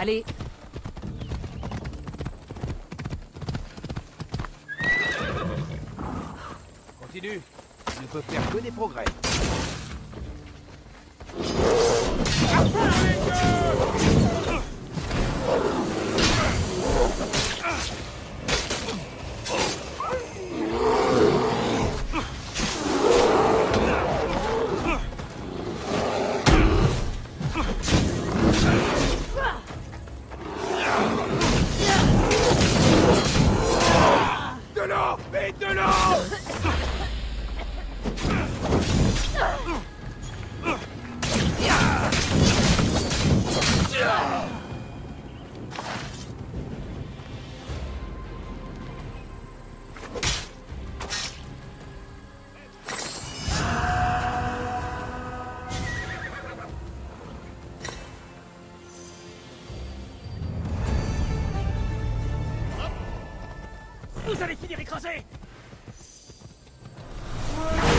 Allez. Continue. Tu ne peux faire que des progrès. De l'eau! Vite, de l'eau! Vous allez finir écrasé!